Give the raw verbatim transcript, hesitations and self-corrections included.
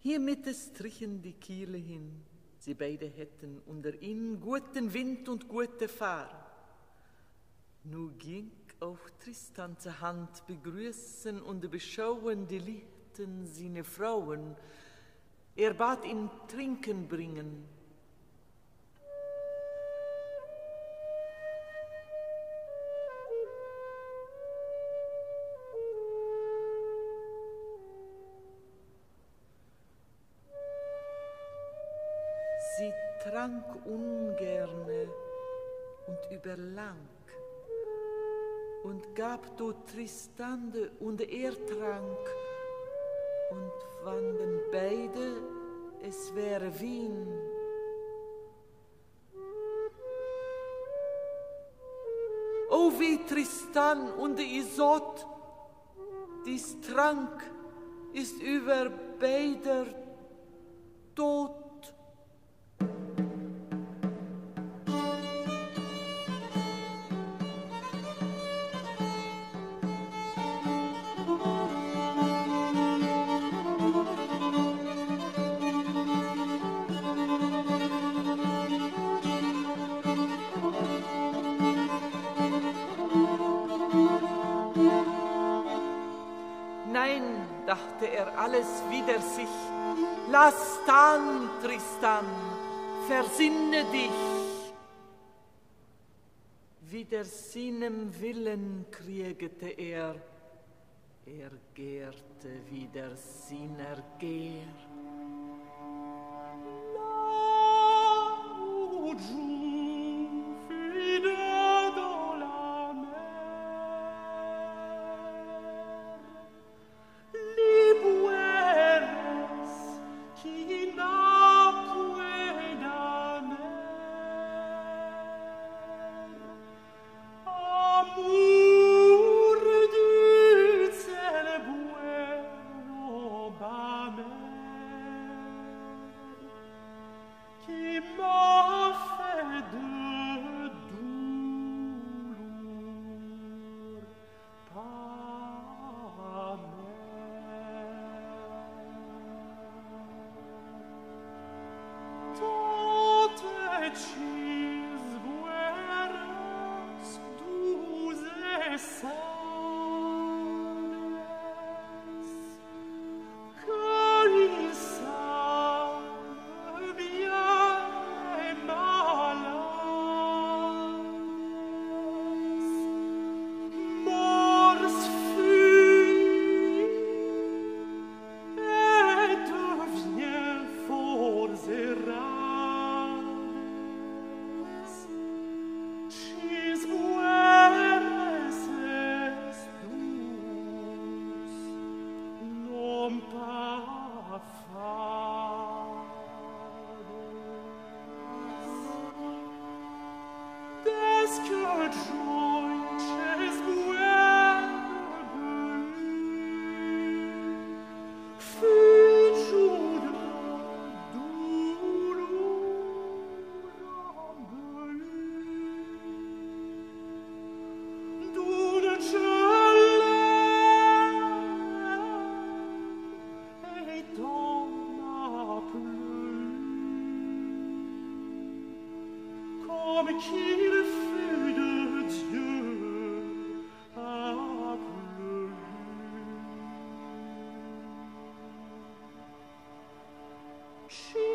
Hiermit strichen die Kiele hin, sie beide hätten unter ihnen guten Wind und gute Fahr. Nu ging auch Tristan zur Hand begrüßen und beschauen die Lichten seine Frauen. Er bat ihn Trinken bringen. Sie trank ungerne und überlang und gab du Tristande und er trank und fanden beide, es wäre Wien. O wie Tristan und Isolde, dies Trank ist über beider Tod. Nein, dachte er alles wider sich, lass dann, Tristan, versinne dich. Wider seinem Willen kriegete er, er gärte wider seiner Gehr. She